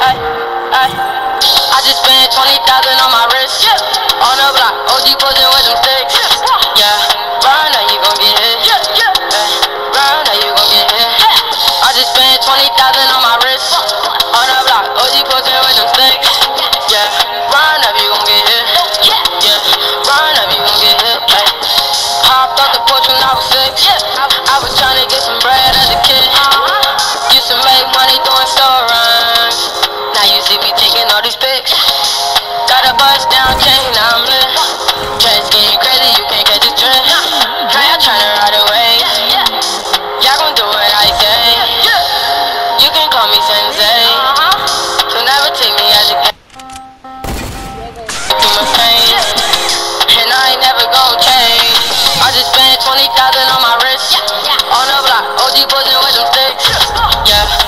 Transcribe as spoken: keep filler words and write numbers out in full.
ay, ay. I just spent twenty thousand on my wrist. On the block, O G posing with them sticks. Yeah, run now you gon' get hit. Ay, run now you gon' get hit. I just spent twenty thousand on my wrist. On the block, O G posing with them sticks. Yeah, run up you gon' get hit. Yeah, run up you gon' get hit. Ay. Hopped off the porch when I was six. I was tryna get some bread as a kid. Used to make money doing store runs. Now you see me taking all these pics. Got a bust down chain, now I'm lit. Dress getting crazy, you can't catch a trend. Now y'all tryna ride away. Y'all gon' do what I say. You can call me sensei. So never take me as a game. Through my pain, and I ain't never gon' change. I just spent twenty thousand on my wrist. On the block, O G posing with them sticks. Yeah.